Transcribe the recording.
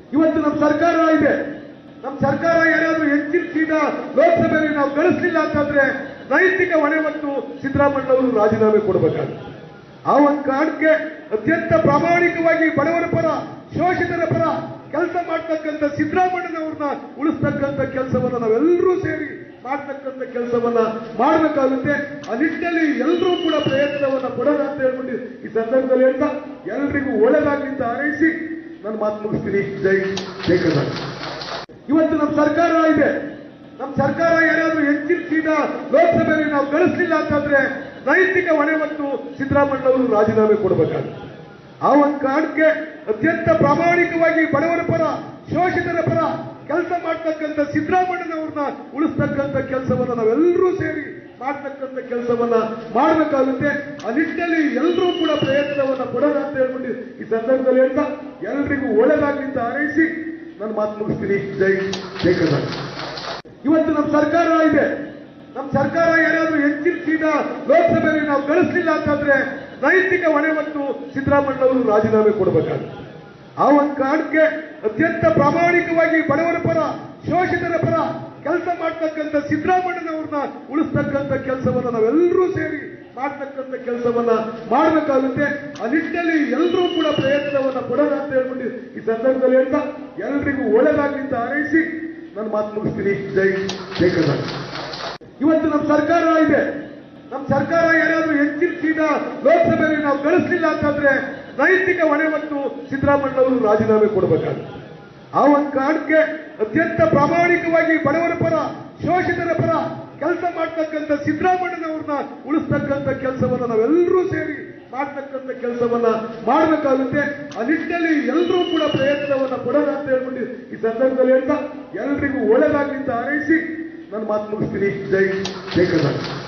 ಇವತ್ತು ನಮ್ಮ ಸರ್ಕಾರ ಇದೆ. ನಮ್ಮ ಸರ್ಕಾರ ಏನಾದರೂ ಹೆಚ್ಚಿನ ಸೀಟ ಲೋಕಸಭೆಯಲ್ಲಿ ನಾವು ಗಳಿಸಲಿಲ್ಲ ಅಂತಂದ್ರೆ ನೈತಿಕ ಹೊಣೆ ಮತ್ತು ಸಿದ್ದರಾಮಯ್ಯ ಅವರು ರಾಜೀನಾಮೆ ಕೊಡಬೇಕಾಗುತ್ತೆ. ಆ ಒಂದು ಕಾರಣಕ್ಕೆ ಅತ್ಯಂತ ಪ್ರಾಮಾಣಿಕವಾಗಿ ಬಡವರ ಪರ, ಶೋಷಿತರ ಪರ ಕೆಲಸ ಮಾಡ್ತಕ್ಕಂಥ ಸಿದ್ದರಾಮಯ್ಯನವ್ರನ್ನ ಉಳಿಸ್ತಕ್ಕಂಥ ಕೆಲಸವನ್ನ ನಾವೆಲ್ಲರೂ ಸೇರಿ ಮಾಡ್ತಕ್ಕಂಥ ಕೆಲಸವನ್ನ ಮಾಡಬೇಕಾಗುತ್ತೆ. ಆ ನಿಟ್ಟಿನಲ್ಲಿ ಎಲ್ಲರೂ ಕೂಡ ಪ್ರಯತ್ನವನ್ನ ಕೊಡೋಣ ಅಂತ ಹೇಳ್ಬಿಟ್ಟು ಈ ಸಂದರ್ಭದಲ್ಲಿ ಹೇಳ್ತಾ ಎಲ್ರಿಗೂ ಒಳ್ಳೆದಾಗಲಿಂದ ಹಾರೈಸಿ ನನ್ನ ಮಾತು ಮುಗಿಸ್ತೀನಿ. ಜೈ ಕರ್ನಾಟಕ. ಇವತ್ತು ನಮ್ಮ ಸರ್ಕಾರ ಇದೆ. ನಮ್ಮ ಸರ್ಕಾರ ಏನಾದರೂ ಹೆಚ್ಚಿನ ಸೀಟ ಲೋಕಸಭೆಯಲ್ಲಿ ನಾವು ಗಳಿಸಲಿಲ್ಲ ಅಂತಂದ್ರೆ ನೈತಿಕ ಹೊಣೆ ಮತ್ತು ಸಿದ್ದರಾಮಯ್ಯ ಅವರು ರಾಜೀನಾಮೆ ಕೊಡಬೇಕಾಗುತ್ತೆ. ಆ ಒಂದು ಕಾರಣಕ್ಕೆ ಅತ್ಯಂತ ಪ್ರಾಮಾಣಿಕವಾಗಿ ಬಡವರ ಪರ, ಶೋಷಿತರ ಪರ ಕೆಲಸ ಮಾಡ್ತಕ್ಕಂಥ ಸಿದ್ದರಾಮಯ್ಯನವ್ರನ್ನ ಉಳಿಸ್ತಕ್ಕಂಥ ಕೆಲಸವನ್ನ ನಾವೆಲ್ಲರೂ ಸೇರಿ ಮಾಡ್ತಕ್ಕಂಥ ಕೆಲಸವನ್ನ ಮಾಡಬೇಕಾಗುತ್ತೆ. ಆ ನಿಟ್ಟಿನಲ್ಲಿ ಎಲ್ಲರೂ ಕೂಡ ಪ್ರಯತ್ನವನ್ನ ಕೊಡೋಣ ಅಂತ ಹೇಳ್ಬಿಟ್ಟು ಈ ಸಂದರ್ಭದಲ್ಲಿ ಹೇಳ್ತಾ ಎಲ್ರಿಗೂ ಒಳ್ಳೆದಾಗಲಿಂದ ಹಾರೈಸಿ ನನ್ನ ಮಾತು ಮುಗಿಸ್ತೀನಿ. ಜೈ ಕರ್ನಾಟಕ. ಇವತ್ತು ನಮ್ಮ ಸರ್ಕಾರ ಇದೆ. ನಮ್ಮ ಸರ್ಕಾರ ಏನಾದರೂ ಹೆಚ್ಚಿನ ಸೀಟ ಲೋಕಸಭೆಯಲ್ಲಿ ನಾವು ಗಳಿಸಲಿಲ್ಲ ಅಂತಂದ್ರೆ ನೈತಿಕ ಹೊಣೆ ಮತ್ತು ಸಿದ್ದರಾಮಯ್ಯ ಅವರು ರಾಜೀನಾಮೆ ಕೊಡಬೇಕಾಗುತ್ತೆ. ಆ ಒಂದು ಕಾರಣಕ್ಕೆ ಅತ್ಯಂತ ಪ್ರಾಮಾಣಿಕವಾಗಿ ಬಡವರ ಪರ, ಶೋಷಿತರ ಪರ ಕೆಲಸ ಮಾಡ್ತಕ್ಕಂಥ ಸಿದ್ದರಾಮಯ್ಯನವ್ರನ್ನ ಉಳಿಸ್ತಕ್ಕಂಥ ಕೆಲಸವನ್ನ ನಾವೆಲ್ಲರೂ ಸೇರಿ ಮಾಡ್ತಕ್ಕಂಥ ಕೆಲಸವನ್ನ ಮಾಡಬೇಕಾಗುತ್ತೆ. ಆ ನಿಟ್ಟಿನಲ್ಲಿ ಎಲ್ಲರೂ ಕೂಡ ಪ್ರಯತ್ನವನ್ನ ಕೊಡೋಣ ಅಂತ ಹೇಳ್ಬಿಟ್ಟು ಈ ಸಂದರ್ಭದಲ್ಲಿ ಹೇಳ್ತಾ ಎಲ್ರಿಗೂ ಒಳ್ಳೆದಾಗಲಿಂದ ಹಾರೈಸಿ ನನ್ನ ಮಾತು ಮುಗಿಸ್ತೀನಿ. ಜೈ ಕರ್ನಾಟಕ. ಇವತ್ತು ನಮ್ಮ ಸರ್ಕಾರ ಇದೆ. ನಮ್ಮ ಸರ್ಕಾರ ಏನಾದರೂ ಹೆಚ್ಚಿನ ಸೀಟ ಲೋಕಸಭೆಯಲ್ಲಿ ನಾವು ಗಳಿಸಲಿಲ್ಲ ಅಂತಂದ್ರೆ ನೈತಿಕ ಹೊಣೆ ಮತ್ತು ಸಿದ್ದರಾಮಯ್ಯ ಅವರು ರಾಜೀನಾಮೆ ಕೊಡಬೇಕಾಗುತ್ತೆ. ಆ ಒಂದು ಕಾರಣಕ್ಕೆ ಅತ್ಯಂತ ಪ್ರಾಮಾಣಿಕವಾಗಿ ಬಡವರ ಪರ, ಶೋಷಿತರ ಪರ ಕೆಲಸ ಮಾಡ್ತಕ್ಕಂಥ ಸಿದ್ದರಾಮಯ್ಯನವ್ರನ್ನ ಉಳಿಸ್ತಕ್ಕಂಥ ಕೆಲಸವನ್ನ ನಾವೆಲ್ಲರೂ ಸೇರಿ ಮಾಡ್ತಕ್ಕಂಥ ಕೆಲಸವನ್ನ ಮಾಡಬೇಕಾಗುತ್ತೆ. ಆ ನಿಟ್ಟಿನಲ್ಲಿ ಎಲ್ಲರೂ ಕೂಡ ಪ್ರಯತ್ನವನ್ನ ಕೊಡೋಣ ಅಂತ ಹೇಳ್ಬಿಟ್ಟು ಈ ಸಂದರ್ಭದಲ್ಲಿ ಹೇಳ್ತಾ ಎಲ್ರಿಗೂ ಒಳ್ಳೆದಾಗಲಿಂದ ಹಾರೈಸಿ ನನ್ನ ಮಾತು ಮುಗಿಸ್ತೀನಿ. ಜೈ ಕರ್ನಾಟಕ.